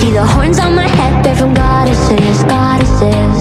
See the horns on my head, they're from goddesses, goddesses.